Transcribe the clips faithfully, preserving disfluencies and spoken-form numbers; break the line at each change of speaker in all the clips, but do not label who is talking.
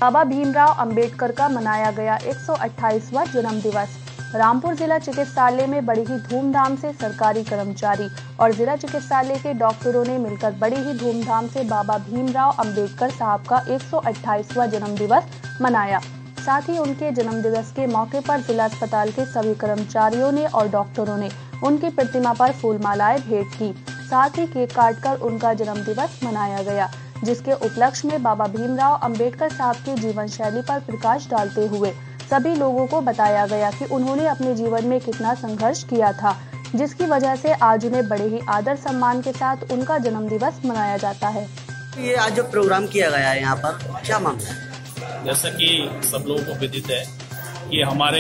बाबा भीमराव अंबेडकर का मनाया गया एक सौ अट्ठाईसवां जन्म दिवस। रामपुर जिला चिकित्सालय में बड़ी ही धूमधाम से सरकारी कर्मचारी और जिला चिकित्सालय के डॉक्टरों ने मिलकर बड़ी ही धूमधाम से बाबा भीमराव अंबेडकर साहब का एक सौ अट्ठाईसवां जन्म दिवस मनाया। साथ ही उनके जन्म दिवस के मौके पर जिला अस्पताल के सभी कर्मचारियों ने और डॉक्टरों ने उनकी प्रतिमा पर फूलमालाएं भेंट की। साथ ही केक काटकर उनका जन्म दिवस मनाया गया, जिसके उपलक्ष्य में बाबा भीमराव अंबेडकर साहब की जीवन शैली पर प्रकाश डालते हुए सभी लोगों को बताया गया कि उन्होंने अपने जीवन में कितना संघर्ष किया था, जिसकी वजह से आज उन्हें बड़े ही आदर सम्मान के साथ उनका जन्म दिवस मनाया जाता है।
ये आज जो प्रोग्राम किया गया है यहाँ पर क्या मामला है?
जैसा कि सब लोगों को विदित है कि हमारे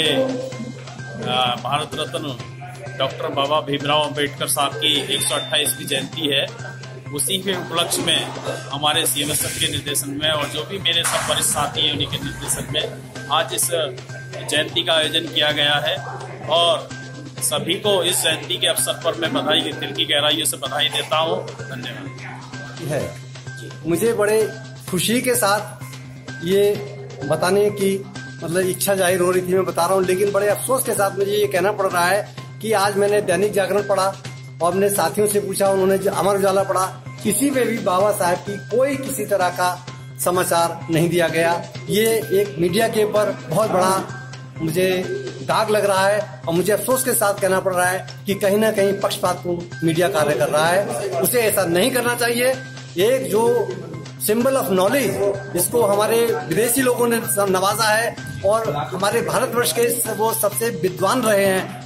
भारत रत्न डॉक्टर बाबा भीमराव अंबेडकर साहब की एक सौ अट्ठाईसवीं जयंती है। उसी के उपलक्ष्य में हमारे सीएमएस सर के निर्देशन में और जो भी मेरे सब वरिष्ठ साथी हैं उन्हीं के निर्देशन में आज इस जयंती का आयोजन किया गया है और सभी को इस जयंती के अवसर पर मैं बधाई दिल की गहराइयों से बधाई देता हूँ। धन्यवाद।
है मुझे बड़े खुशी के साथ ये बताने की मतलब इच्छा जाहिर हो रही थी, मैं बता रहा हूँ, लेकिन बड़े अफसोस के साथ मुझे ये कहना पड़ रहा है कि आज मैंने दैनिक जागरण पढ़ा और अपने साथियों से पूछा, उन्होंने अमर उजाला पढ़ा, किसी में भी बाबा साहब की कोई किसी तरह का समाचार नहीं दिया गया। ये एक मीडिया के ऊपर बहुत बड़ा मुझे दाग लग रहा है और मुझे अफसोस के साथ कहना पड़ रहा है कि कहीं ना कहीं पक्षपातपूर्ण मीडिया कार्य कर रहा है। उसे ऐसा नहीं करना चाहिए। एक जो सिंबल ऑफ नॉलेज जिसको हमारे विदेशी लोगों ने नवाजा है और हमारे भारतवर्ष के वो सबसे विद्वान रहे हैं,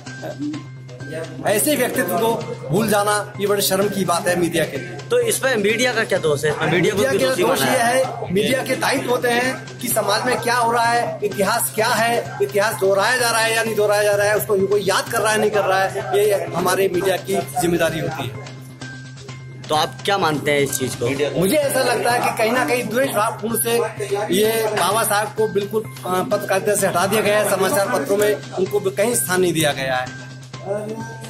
ऐसे व्यक्तित्व को भूल जाना ये बड़े शर्म की बात है मीडिया के लिए।
तो इसमें मीडिया का क्या दोष है? मीडिया,
मीडिया के दोष ये है, मीडिया के दायित्व होते हैं कि समाज में क्या हो रहा है, इतिहास क्या है, इतिहास दोहराया जा रहा है या नहीं दोहराया जा रहा है, उसको कोई याद कर रहा है नहीं कर रहा है, ये हमारे मीडिया की जिम्मेदारी होती है।
तो आप क्या मानते हैं इस चीज को?
मुझे ऐसा लगता है कि कहीं ना कहीं द्वेष भावपूर्ण से ये बाबा साहब को बिल्कुल पत्रकारिता से हटा दिया गया है। समाचार पत्रों में उनको कहीं स्थान नहीं दिया गया है।